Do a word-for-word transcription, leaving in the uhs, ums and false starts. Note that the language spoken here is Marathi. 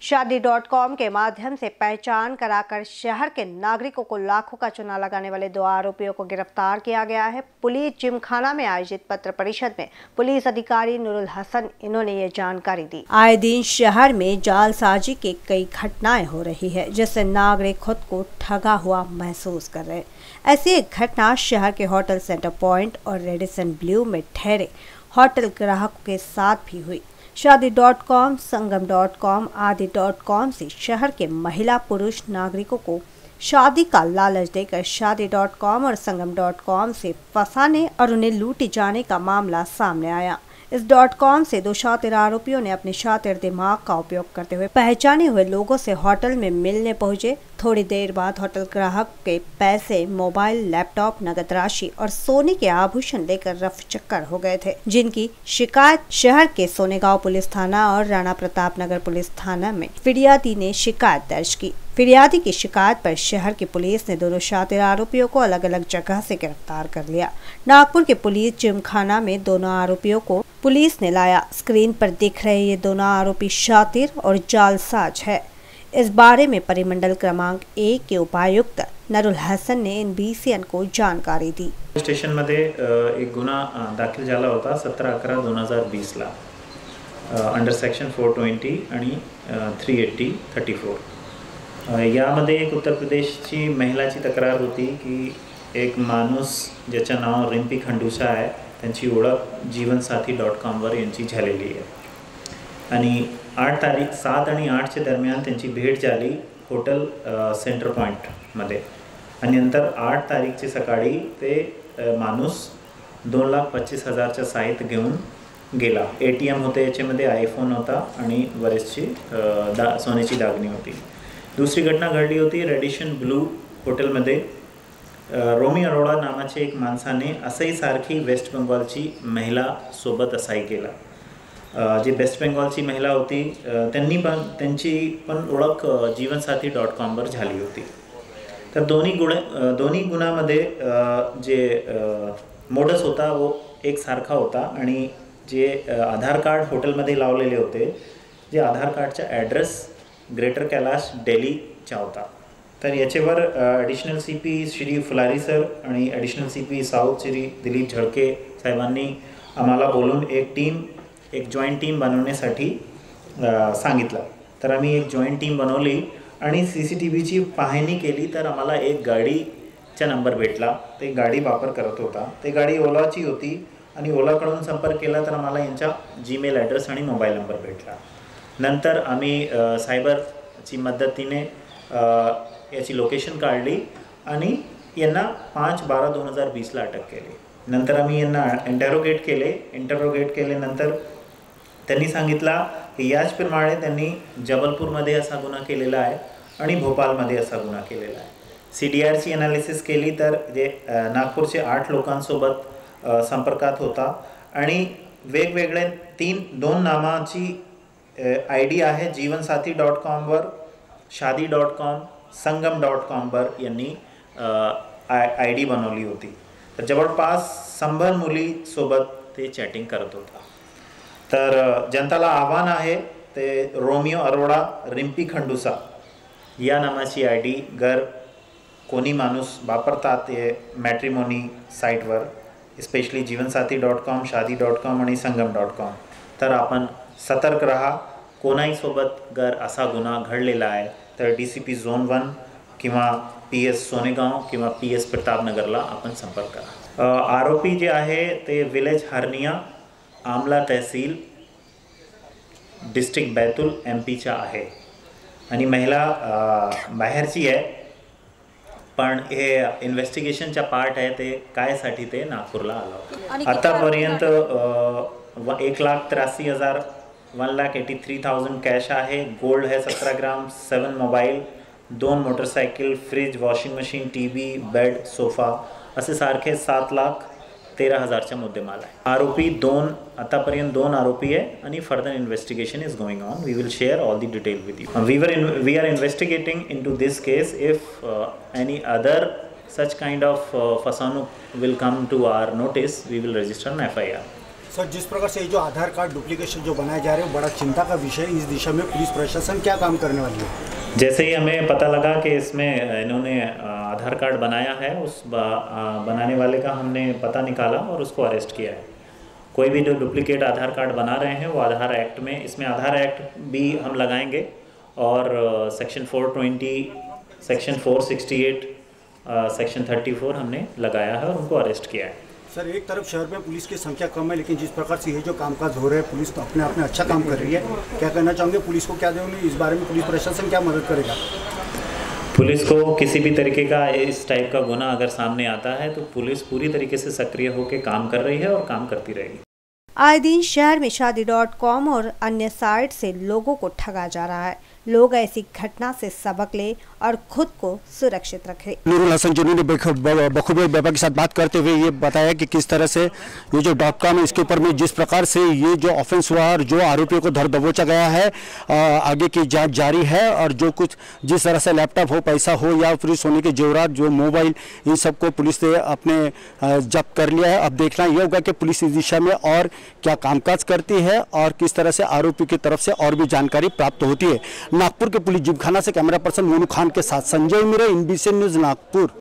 शादी डॉट कॉम के माध्यम से पहचान कराकर शहर के नागरिकों को लाखों का चूना लगाने वाले दो आरोपियों को गिरफ्तार किया गया है। पुलिस जिमखाना में आयोजित पत्र परिषद में पुलिस अधिकारी नूरुल हसन इन्होंने ये जानकारी दी। आए दिन शहर में जालसाजी की कई घटनाएं हो रही है, जिससे नागरिक खुद को ठगा हुआ महसूस कर रहे हैं। ऐसी एक घटना शहर के होटल सेंटर पॉइंट और रेडिसन ब्लू में ठहरे होटल ग्राहकों के साथ भी हुई। Shaadi dot com, Sangam dot com आदि डॉट कॉम से शहर के महिला पुरुष नागरिकों को शादी का लालच देकर शादी डॉट कॉम और संगम डॉट कॉम से फंसाने और उन्हें लूटे जाने का मामला सामने आया। इस डॉट कॉम से दो शातिर आरोपियों ने अपने शातिर दिमाग का उपयोग करते हुए पहचाने हुए लोगों से होटल में मिलने पहुंचे। थोड़ी देर बाद होटल ग्राहक के पैसे, मोबाइल, लैपटॉप, नगद राशि और सोने के आभूषण लेकर रफ चक्कर हो गए थे, जिनकी शिकायत शहर के सोनेगांव पुलिस थाना और राणा प्रताप नगर पुलिस थाना में फिरियादी ने शिकायत दर्ज की। फिरियादी की शिकायत पर शहर की पुलिस ने दोनों शातिर आरोपियों को अलग अलग जगह से गिरफ्तार कर लिया। नागपुर के पुलिस जिमखाना में दोनों आरोपियों को पुलिस ने लाया। स्क्रीन पर दिख रहे ये दोनों आरोपी शातिर और जालसाज है। इस बारे में परिमंडल क्रमांक एक के उपायुक्त नूरुल हसन ने एनबीसीएन को जानकारी दी। स्टेशन मध्ये एक गुन्हा दाखल झाला होता सतरा अकरा दोन हजार वीस ला अंडर सेक्शन फोर ट्वेंटी आणि थ्री एट्टी थर्टी फोर। यामध्ये एक उत्तर प्रदेशची महिलाची तक्रार होती की एक माणूस ज्याचं नाव रिम्पी खंडूसा आहे, त्यांची ओळख जीवनसाथी डॉट कॉमवर यांची झालेली आहे आणि आठ तारीख सात आणि आठच्या दरम्यान त्यांची भेट झाली हॉटेल सेंटर पॉईंटमध्ये आणि नंतर आठ तारीखची सकाळी ते माणूस दोन लाख पच्चीस हजारचं साहित्य घेऊन गेला। ए टी एम होते, याच्यामध्ये आयफोन होता आणि बरेचशी दा सोन्याची दागिने होती। दुसरी घटना घडली होती रेडिसन ब्लू हॉटेलमध्ये। रोमी अरोड़ा नावाचे एक माणसाने असंही सारखी वेस्ट बेंगॉलची महिला सोबत असाई केला। जी वेस्ट बेंगॉलची महिला होती त्यांनी पण त्यांची पण ओळख जीवनसाथी डॉट कॉमवर झाली होती। तर दोन्ही गुण दोन्ही गुन्ह्यामध्ये जे मोडस होता वो एक सारखा होता आणि जे आधार कार्ड हॉटेलमध्ये लावलेले होते, जे आधार कार्डचा ॲड्रेस ग्रेटर कैलाश दिल्लीचा होता। तर याच्यावर additional C P Shri Phulari sir आणि additional C P south Shri Dilip Jhalke साहेबांनी आम्हाला बोलून एक टीम एक जॉईंट टीम बनवण्यासाठी सांगितलं। तर आम्ही एक जॉईंट टीम बनवली आणि सी सी टी व्हीची पाहणी केली तर आम्हाला एक गाडीचा नंबर भेटला। ते गाडी वापर करत होता, ते गाडी ओलाची होती आणि ओलाकडून संपर्क केला तर आम्हाला यांचा जीमेल ॲड्रेस आणि मोबाईल नंबर भेटला। नंतर आम्ही सायबरची मदतीने याची लोकेशन काढली आणि यांना पाच बारा दोन हजार वीसला अटक केली। नंतर आम्ही यांना इंटरोगेट केले इंटरोगेट केल्यानंतर त्यांनी सांगितला की याचप्रमाणे त्यांनी जबलपूरमध्ये असा गुन्हा केलेला आहे आणि भोपाळमध्ये असा गुन्हा केलेला आहे। सी डी आरची ॲनालिसिस केली तर जे नागपूरचे आठ लोकांसोबत संपर्कात होता आणि वेगवेगळे तीन दोन नावाची आय डी आहे जीवनसाथी डॉट कॉमवर, Shaadi dot com, Sangam dot कॉमवर यांनी आय डी बनवली होती। तर जवळपास शंभर मुलीसोबत ते चॅटिंग करत होता। तर जनताला आव्हान आहे ते रोमियो अरोड़ा रिम्पी खंडूसा या नावाची आय डी घर कोणी माणूस वापरतात ते मॅट्रिमोनी साईटवर, specially Jeevansathi dot com, Shaadi dot com आणि संगम डॉट कॉम। तर आपण सतर्क राहा। कोणाही सोबत घर असा गुन्हा घडलेला आहे तर D C P zone one किंवा पी एस सोनेगांव किंवा पी एस प्रतापनगरला आपण संपर्क करा। आरोपी जे आहे ते विलेज हरनिया, आमला तहसील, डिस्ट्रिक्ट बैतूल एम पीचा आहे आणि महिला बाहेरची आहे, पण हे इन्व्हेस्टिगेशनचा पार्ट आहे ते कायसाठी ते नागपूरला आलं। आतापर्यंत एक लाख त्र्याऐंशी हजार one lakh eighty three thousand cash आहे, गोल्ड है सतरा ग्राम, सेवन मोबाईल, दोन motorcycle, fridge, washing machine, T V, bed, sofa असे सारखे सात लाख तेरा हजारचा मुद्देमाल आहे। आरोपी दोन आतापर्यंत दोन आरोपी आहे आणि further investigation is going on. We will share all the detail with you. We were we are investigating into this case. If any other such kind of uh, फसवणूक will come to our notice, we will register an F I R. Sir, जिस प्रकार से ये जो आधार कार्ड डुप्लीकेशन जो बनाए जा रहे हैं बड़ा चिंता का विषय है। इस दिशा में पुलिस प्रशासन क्या काम करने वाली है? जैसे ही हमें पता लगा कि इसमें इन्होंने आधार कार्ड बनाया है, उस बनाने वाले का हमने पता निकाला और उसको अरेस्ट किया है। कोई भी जो डुप्लीकेट आधार कार्ड बना रहे हैं वो आधार एक्ट में, इसमें आधार एक्ट भी हम लगाएंगे और section four twenty, section four sixty eight, section thirty four हमने लगाया है और उनको अरेस्ट किया है। सर, एक तरफ शहर में पुलिस की संख्या कम है, लेकिन जिस प्रकार से ये जो कामकाज हो रहे हैं पुलिस तो अपने आप में अच्छा काम कर रही है। क्या कहना चाहोगे, पुलिस को क्या देंगे इस बारे में? पुलिस प्रशासन क्या मदद करेगा? पुलिस को किसी भी तरीके का इस टाइप का गुना अगर सामने आता है तो पुलिस पूरी तरीके से सक्रिय होकर काम कर रही है और काम करती रहेगी। आए दिन शहर में शादी डॉट कॉम और अन्य साइट से लोगों को ठगा जा रहा है। लोग ऐसी घटना से सबक ले और खुद को सुरक्षित रखें। नूरुल हसन जुनी ने बखूबी बाबा के साथ बात करते हुए ये बताया कि किस तरह से ये जो डॉट कॉम है इसके ऊपर में जिस प्रकार से ये जो ऑफेंस हुआ और जो आरोपियों को धर दबोचा गया है, आगे की जांच जारी है। और जो कुछ जिस तरह से लैपटॉप हो, पैसा हो या फिर सोने के जेवरात, जो मोबाइल, इन सबको पुलिस ने अपने जब्त कर लिया है। अब देखना यह होगा कि पुलिस इस दिशा में और क्या कामकाज करती है और किस तरह से आरोपी की तरफ से और भी जानकारी प्राप्त होती है। नागपुर के पुलिस जिमखाना से कैमरा पर्सन मोनू खान के साथ संजय मिरे, एनबीसी न्यूज नागपुर।